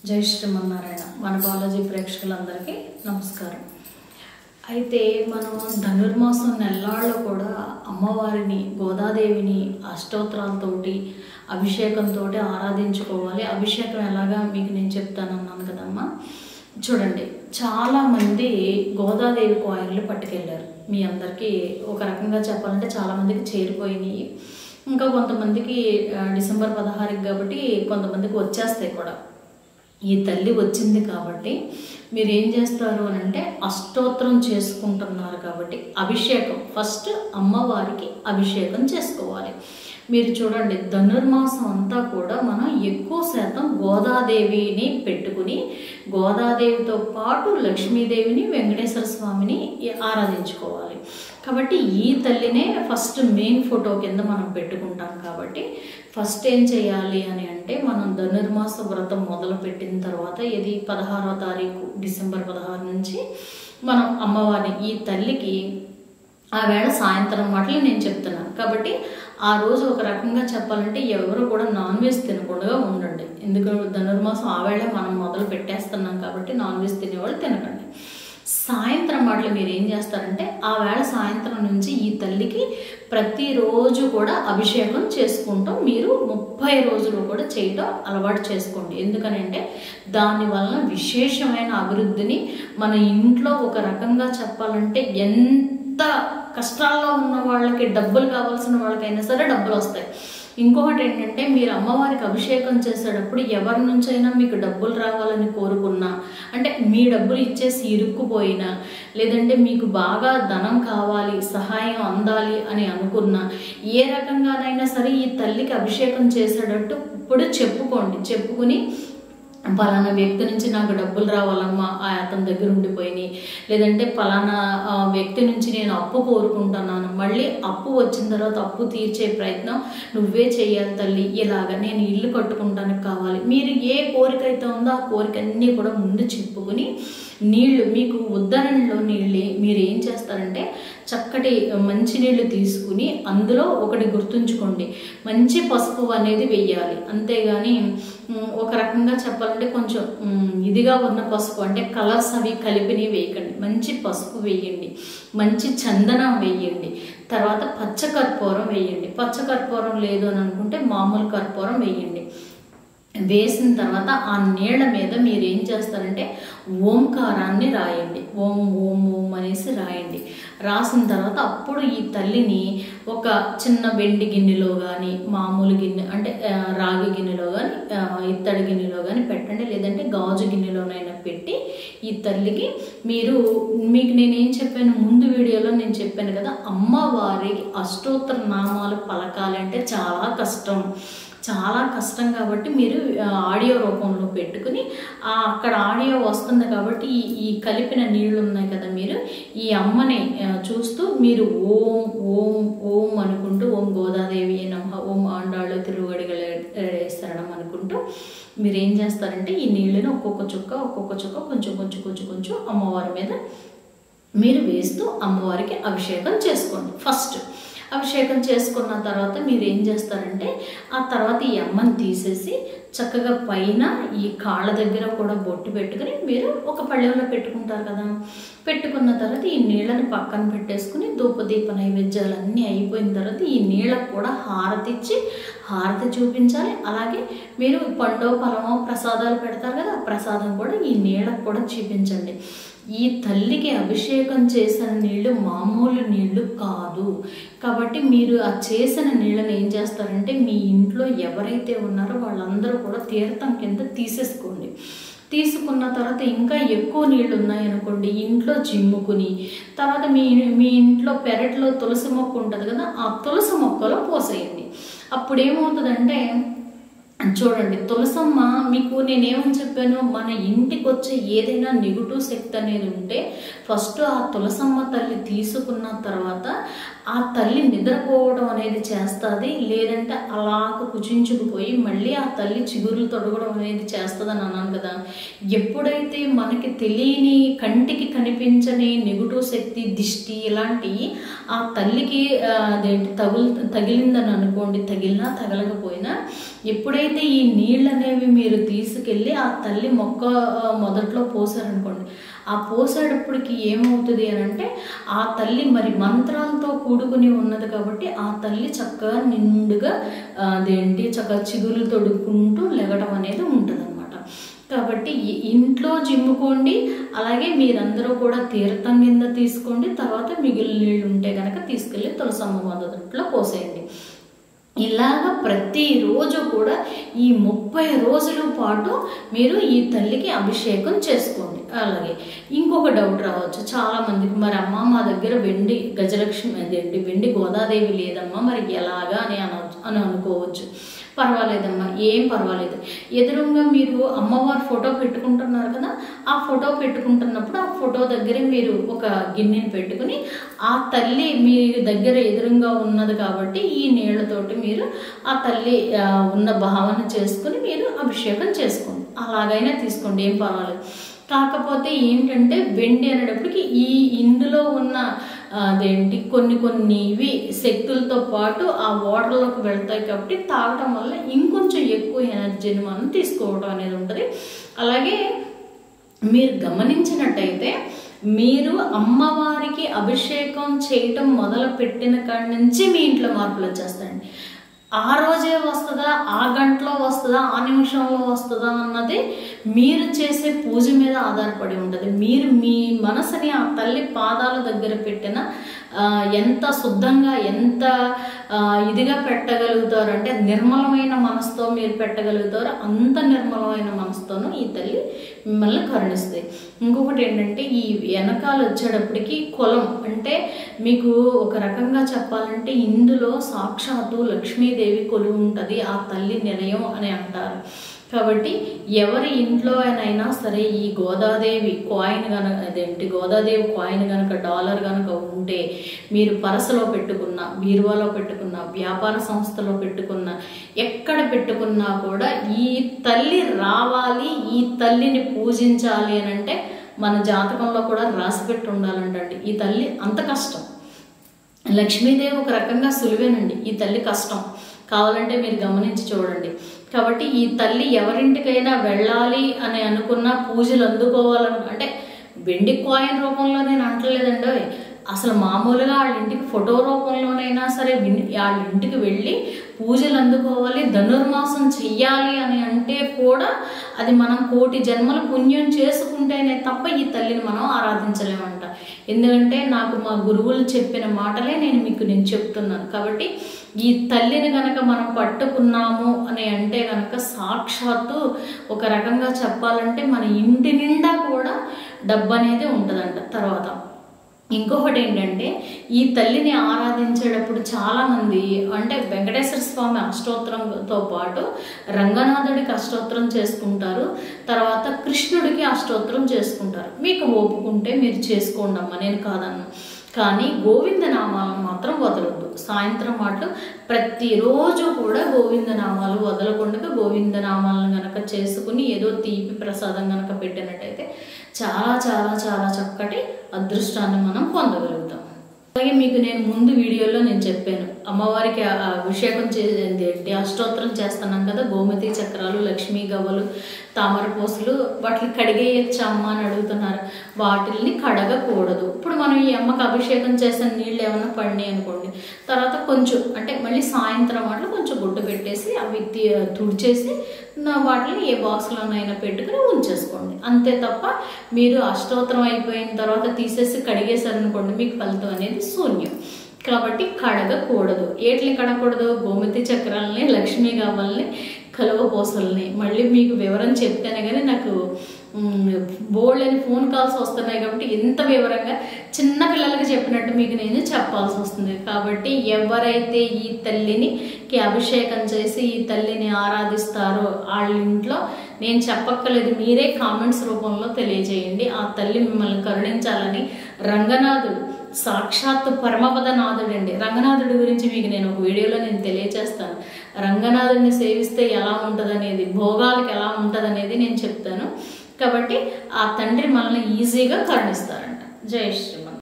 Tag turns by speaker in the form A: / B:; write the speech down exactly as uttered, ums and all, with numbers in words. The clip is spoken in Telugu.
A: జై శ్రీమన్నారాయణ. మన బాలాజీ ప్రేక్షకులందరికీ నమస్కారం. అయితే మనం ధనుర్మాసం నెల్లాళ్ళు కూడా అమ్మవారిని గోదాదేవిని అష్టోత్తరాలతోటి అభిషేకంతో ఆరాధించుకోవాలి. అభిషేకం ఎలాగా మీకు నేను చెప్తానన్నాను కదమ్మా. చూడండి, చాలామంది గోదాదేవి కాయిన్లు పట్టుకెళ్ళారు. మీ అందరికీ ఒక రకంగా చెప్పాలంటే చాలామందికి చేరిపోయినాయి. ఇంకా కొంతమందికి డిసెంబర్ పదహారుకి కాబట్టి కొంతమందికి వచ్చేస్తాయి కూడా. ఈ తల్లి వచ్చింది కాబట్టి మీరు ఏం చేస్తారు అని అంటే అష్టోత్తరం చేసుకుంటున్నారు కాబట్టి అభిషేకం ఫస్ట్ అమ్మవారికి అభిషేకం చేసుకోవాలి. మీరు చూడండి, ధనుర్మాసం అంతా కూడా మనం ఎక్కువ శాతం గోదాదేవిని పెట్టుకుని గోదాదేవితో పాటు లక్ష్మీదేవిని వెంకటేశ్వర స్వామిని ఆరాధించుకోవాలి. కాబట్టి ఈ తల్లినే ఫస్ట్ మెయిన్ ఫోటో కింద మనం పెట్టుకుంటాం. కాబట్టి ఫస్ట్ ఏం చేయాలి అని అంటే మనం ధనుర్మాస వ్రతం మొదలు పెట్టిన తర్వాత ఇది పదహారవ తారీఖు డిసెంబర్ పదహారు నుంచి మనం అమ్మవారిని ఈ తల్లికి ఆ వేళ సాయంత్రం మాటలు నేను చెప్తున్నాను. కాబట్టి ఆ రోజు ఒక రకంగా చెప్పాలంటే ఎవరు కూడా నాన్ వెజ్ తినకుండా ఉండండి. ఎందుకంటే ధనుర్మాసం ఆ వేళ మనం మొదలు పెట్టేస్తున్నాం కాబట్టి నాన్ వెజ్ తినేవాళ్ళు తినకండి. సాయంత్రం మాటలు మీరు ఏం చేస్తారంటే ఆ వేళ సాయంత్రం నుంచి ఈ తల్లికి ప్రతిరోజు కూడా అభిషేకం చేసుకుంటాం. మీరు ముప్పై రోజులు కూడా చేయటం అలవాటు చేసుకోండి. ఎందుకనంటే దానివల్ల విశేషమైన అభివృద్ధిని మన ఇంట్లో ఒక రకంగా చెప్పాలంటే ఎంత కష్టాల్లో ఉన్న వాళ్ళకి డబ్బులు కావాల్సిన వాళ్ళకైనా సరే డబ్బులు వస్తాయి. ఇంకొకటి ఏంటంటే మీరు అమ్మవారికి అభిషేకం చేసేటప్పుడు ఎవరి నుంచైనా మీకు డబ్బులు రావాలని కోరుకున్నా, అంటే మీ డబ్బులు ఇచ్చేసి ఇరుక్కుపోయినా, లేదంటే మీకు బాగా ధనం కావాలి సహాయం అందాలి అని అనుకున్నా, ఏ రకంగానైనా సరే ఈ తల్లికి అభిషేకం చేసేటట్టు ఇప్పుడు చెప్పుకోండి. చెప్పుకుని పలానా వ్యక్తి నుంచి నాకు డబ్బులు రావాలమ్మా, ఆ అతని దగ్గర ఉండిపోయినాయి, లేదంటే పలానా వ్యక్తి నుంచి నేను అప్పు కోరుకుంటున్నాను, మళ్ళీ అప్పు వచ్చిన తర్వాత అప్పు తీర్చే ప్రయత్నం నువ్వే చేయాలి తల్లి, ఇలాగ నేను ఇల్లు కట్టుకుంటానికి కావాలి. మీరు ఏ కోరిక అయితే ఉందో ఆ కోరిక అన్నీ కూడా ముందు చెప్పుకుని నీళ్లు మీకు ఉద్ధరణలో నీళ్ళు మీరు ఏం చేస్తారంటే చక్కటి మంచి నీళ్లు తీసుకుని అందులో ఒకటి గుర్తుంచుకోండి, మంచి పసుపు అనేది వెయ్యాలి. అంతేగాని ఒక రకంగా చెప్పాలంటే కొంచెం ఇదిగా ఉన్న పసుపు అంటే కలర్స్ అవి కలిపిని వేయకండి. మంచి పసుపు వేయండి, మంచి చందనం వేయండి, తర్వాత పచ్చ కర్పూరం వేయండి. పచ్చ కర్పూరం లేదు అని అనుకుంటే మామూలు కర్పూరం వేయండి. వేసిన తర్వాత ఆ నీళ్ళ మీద మీరు ఏం చేస్తారంటే ఓంకారాన్ని రాయండి. ఓం ఓం ఓం అనేసి రాయండి. రాసిన తర్వాత అప్పుడు ఈ తల్లిని ఒక చిన్న వెండి గిన్నెలో కానీ మామూలు గిన్నె అంటే రాగి గిన్నెలో కానీ ఇత్తడి గిన్నెలో కానీ పెట్టండి, లేదంటే గాజు గిన్నెలోనైనా పెట్టి ఈ తల్లికి మీరు మీకు నేనేం చెప్పాను ముందు వీడియోలో నేను చెప్పాను కదా, అమ్మవారికి అష్టోత్తర నామాలు పలకాలి అంటే చాలా కష్టం చాలా కష్టం కాబట్టి మీరు ఆడియో రూపంలో పెట్టుకుని అక్కడ ఆడియో వస్తుంది కాబట్టి ఈ ఈ కలిపిన నీళ్ళు ఉన్నాయి కదా, మీరు ఈ అమ్మని చూస్తూ మీరు ఓం ఓం ఓం అనుకుంటూ ఓం గోదాదేవి నమః ఓం ఆండాళ్ళు తిరువడిగల శరణం అనుకుంటూ మీరు ఏం చేస్తారంటే ఈ నీళ్ళని ఒక్కొక్క చుక్క ఒక్కొక్క చుక్క కొంచెం కొంచెం కొంచెం కొంచెం అమ్మవారి మీద మీరు వేస్తూ అమ్మవారికి అభిషేకం చేసుకోండి. ఫస్ట్ అభిషేకం చేసుకున్న తర్వాత మీరు ఏం చేస్తారంటే ఆ తర్వాత ఈ అమ్మని తీసేసి చక్కగా పైన ఈ కాళ్ళ దగ్గర కూడా బొట్టు పెట్టుకుని మీరు ఒక పళ్ళెంలో పెట్టుకుంటారు కదా, పెట్టుకున్న తర్వాత ఈ నీళ్ళని పక్కన పెట్టేసుకుని ధూపదీప నైవేద్యాలన్నీ అయిపోయిన తర్వాత ఈ నీళ్ళకు కూడా హారతి ఇచ్చి హారతి చూపించాలి. అలాగే మీరు పండో ఫలమో ప్రసాదాలు పెడతారు కదా, ప్రసాదం కూడా ఈ నీళ్ళకు కూడా చూపించండి. ఈ తల్లికి అభిషేకం చేసిన నీళ్లు మామూలు నీళ్లు కాదు. కాబట్టి మీరు ఆ చేసిన నీళ్ళని ఏం చేస్తారంటే మీ ఇంట్లో ఎవరైతే ఉన్నారో వాళ్ళందరూ కూడా తీర్థం కింద తీసేసుకోండి. తీసుకున్న తర్వాత ఇంకా ఎక్కువ నీళ్ళు ఉన్నాయనుకోండి ఇంట్లో చిమ్ముకుని తర్వాత మీ మీ ఇంట్లో పెరట్లో తులసి మొక్క ఉంటుంది కదా, ఆ తులసి మొక్కలో పోసేయండి. అప్పుడు ఏమవుతుందంటే చూడండి, తులసమ్మ మీకు నేనేమని చెప్పాను, మన ఇంటికి వచ్చే ఏదైనా నెగిటివ్ శక్తి అనేది ఉంటే ఫస్ట్ ఆ తులసమ్మ తల్లి తీసుకున్న తర్వాత ఆ తల్లి నిద్రపోవడం అనేది చేస్తుంది, లేదంటే అలాగ కుచించుకుపోయి మళ్ళీ ఆ తల్లి చిగురులు తొడగడం అనేది చేస్తుంది అని అన్నాను కదా. ఎప్పుడైతే మనకి తెలియని కంటికి కనిపించని నెగిటివ్ శక్తి దిష్టి ఇలాంటివి ఆ తల్లికి అదేంటి తగులు తగిలిందని అనుకోండి, తగిలినా తగలకపోయినా ఎప్పుడైతే ఈ నీళ్ళు అనేవి మీరు తీసుకెళ్ళి ఆ తల్లి మొక్క మొదట్లో పోసారనుకోండి, ఆ పోసేటప్పటికి ఏమవుతుంది అని అంటే ఆ తల్లి మరి మంత్రాలతో కూడుకుని ఉన్నది కాబట్టి ఆ తల్లి చక్కగా నిండుగా అదేంటి చక్కగా చిగురులు తొడుక్కుంటూ లెగడం అనేది ఉంటుంది అనమాట. కాబట్టి ఇంట్లో జిమ్ముకోండి, అలాగే మీరందరూ కూడా తీర్థం కింద తీసుకోండి. తర్వాత మిగిలిన నీళ్ళు ఉంటే కనుక తీసుకెళ్ళి తులసమ్మ మొదట్లో పోసేయండి. ఇలాగ ప్రతిరోజు కూడా ఈ ముప్పై రోజుల పాటు మీరు ఈ తల్లికి అభిషేకం చేసుకోండి. అలాగే ఇంకొక డౌట్ రావచ్చు చాలా మందికి, మరి అమ్మ మా దగ్గర వెండి గజలక్ష్మి అదేంటి వెండి గోదాదేవి లేదమ్మా, మరి ఎలాగా అని అన అని అనుకోవచ్చు. పర్వాలేదమ్మా, ఏం పర్వాలేదు. ఎదురుగా మీరు అమ్మవారి ఫోటో పెట్టుకుంటున్నారు కదా, ఆ ఫోటో పెట్టుకుంటున్నప్పుడు ఆ ఫోటో దగ్గర మీరు ఒక గిన్నెని పెట్టుకుని ఆ తల్లి మీ దగ్గర ఎదురుగా ఉన్నది కాబట్టి ఈ నీళ్లతోటి మీరు ఆ తల్లి ఉన్న భావన చేసుకుని మీరు అభిషేకం చేసుకోండి. అలాగైనా తీసుకోండి, ఏం పర్వాలేదు. కాకపోతే ఏంటంటే వెండి అనేటప్పటికి ఈ ఇందులో ఉన్న అదేంటి కొన్ని కొన్ని ఇవి శక్తులతో పాటు ఆ వాటర్లోకి వెళ్తాయి కాబట్టి తాగటం వల్ల ఇంకొంచెం ఎక్కువ ఎనర్జీని మనం తీసుకోవడం అనేది ఉంటుంది. అలాగే మీరు గమనించినట్టయితే మీరు అమ్మవారికి అభిషేకం చేయటం మొదలు పెట్టిన కాడి నుంచి మీ ఇంట్లో మార్పులు వచ్చేస్తాయండి. ఆ రోజే వస్తుందా, ఆ గంటలో వస్తుందా, ఆ నిమిషంలో వస్తుందా అన్నది మీరు చేసే పూజ మీద ఆధారపడి ఉంటుంది. మీరు మీ మనసుని ఆ తల్లి పాదాల దగ్గర పెట్టిన ఎంత శుద్ధంగా ఎంత ఇదిగా పెట్టగలుగుతారు అంటే నిర్మలమైన మనసుతో మీరు పెట్టగలుగుతారు. అంత నిర్మలమైన మనసుతోనూ ఈ తల్లి మిమ్మల్ని కరుణిస్తాయి. ఇంకొకటి ఏంటంటే ఈ వెనకాల వచ్చేటప్పటికి కులం అంటే మీకు ఒక రకంగా చెప్పాలంటే ఇందులో సాక్షాత్తు లక్ష్మీదేవి కొలువు ఉంటుంది, ఆ తల్లి నిలయం అని అంటారు. కాబట్టి ఎవరి ఇంట్లో అయినా సరే ఈ గోదాదేవి కాయిన్ కనుక అదేంటి గోదాదేవి కాయిన్ కనుక డాలర్ కనుక ఉంటే మీరు పరసలో పెట్టుకున్న, బీరువాలో పెట్టుకున్న, వ్యాపార సంస్థలో పెట్టుకున్న, ఎక్కడ పెట్టుకున్నా కూడా ఈ తల్లి రావాలి, ఈ తల్లిని పూజించాలి అని అంటే మన జాతకంలో కూడా రాసి పెట్టి ఉండాలంటండి. ఈ తల్లి అంత కష్టం. లక్ష్మీదేవి ఒక రకంగా సులువేనండి, ఈ తల్లి కష్టం. కావాలంటే మీరు గమనించి చూడండి. కాబట్టి ఈ తల్లి ఎవరింటికైనా వెళ్ళాలి అని అనుకున్న, పూజలు అందుకోవాలను అంటే వెండి కాయిన్ రూపంలో నేను అంటలేదండి, అసలు మామూలుగా వాళ్ళ ఇంటికి ఫోటో రూపంలోనైనా సరే వాళ్ళ ఇంటికి వెళ్ళి పూజలు అందుకోవాలి, ధనుర్మాసం చెయ్యాలి అని అంటే కూడా అది మనం కోటి జన్మల పుణ్యం చేసుకుంటేనే తప్ప ఈ తల్లిని మనం ఆరాధించలేమంట. ఎందుకంటే నాకు మా గురువులు చెప్పిన మాటలే నేను మీకు నేను చెప్తున్నాను. కాబట్టి ఈ తల్లిని కనుక మనం పట్టుకున్నాము అని అంటే కనుక సాక్షాత్తు ఒక రకంగా చెప్పాలంటే మన ఇంటి నిండా కూడా డబ్బు అనేది ఉంటుందంట. తర్వాత ఇంకొకటి ఏంటంటే ఈ తల్లిని ఆరాధించేటప్పుడు చాలామంది అంటే వెంకటేశ్వర స్వామి అష్టోత్తరంతో పాటు రంగనాథుడికి అష్టోత్తరం చేసుకుంటారు, తర్వాత కృష్ణుడికి అష్టోత్తరం చేసుకుంటారు. మీకు ఒప్పుకుంటే మీరు చేసుకోండి అమ్మ, నేను కాదన్నా. కానీ గోవిందనామాలను మాత్రం వదలొద్దు. సాయంత్రం మాటలు ప్రతిరోజు కూడా గోవిందనామాలు వదలకుండా గోవిందనామాలను గనక చేసుకుని ఏదో తీపి ప్రసాదం గనక పెట్టినట్టయితే చాలా చాలా చాలా చక్కటి అదృష్టాన్ని మనం పొందగలుగుతాం. అలాగే మీకు నేను ముందు వీడియోలో నేను చెప్పాను, అమ్మవారికి అభిషేకం చేసేది అష్టోత్తరం చేస్తున్నాం కదా, గోమతి చక్రాలు, లక్ష్మీ గవ్వలు, తామర పూసలు వాటిని కడిగేయచ్చా అమ్మ అని అడుగుతున్నారు. వాటిల్ని కడగకూడదు. ఇప్పుడు మనం ఈ అమ్మకి అభిషేకం చేసిన నీళ్ళు ఏమైనా పడినాయి అనుకోండి, తర్వాత కొంచెం అంటే మళ్ళీ సాయంత్రం వాటిలో కొంచెం గుడ్డ పెట్టేసి అవి తుడిచేసి వాటిని ఏ బాక్స్లోనైనా పెట్టుకుని ఉంచేసుకోండి. అంతే తప్ప మీరు అష్టోత్తరం అయిపోయిన తర్వాత తీసేసి కడిగేశారనుకోండి మీకు ఫలితం అనేది శూన్యం. కాబట్టి కడగకూడదు. ఏట్ని కడగకూడదు? గోమతి చక్రాలని, లక్ష్మీ గవ్వల్ని, కలువ పూసల్ని. మళ్ళీ మీకు వివరం చెప్తేనే కానీ నాకు బోల్డ్ అని ఫోన్ కాల్స్ వస్తున్నాయి కాబట్టి ఇంత వివరంగా చిన్న పిల్లలకి చెప్పినట్టు మీకు నేను చెప్పాల్సి వస్తుంది. కాబట్టి ఎవరైతే ఈ తల్లిని అభిషేకం చేసి ఈ తల్లిని ఆరాధిస్తారో వాళ్ళ ఇంట్లో నేను చెప్పక్కర్లేదు, మీరే కామెంట్స్ రూపంలో తెలియజేయండి. ఆ తల్లి మిమ్మల్ని కరుణించాలని రంగనాథుడు సాక్షాత్తు పరమపదనాథుడు అండి. రంగనాథుడి గురించి మీకు నేను ఒక వీడియోలో నేను తెలియజేస్తాను. రంగనాథుడిని సేవిస్తే ఎలా ఉంటుంది అనేది, భోగాలకు ఎలా ఉంటుంది అనేది నేను చెప్తాను. కాబట్టి ఆ తండ్రి మనల్ని ఈజీగా కరుణిస్తారంట. జై శ్రీ.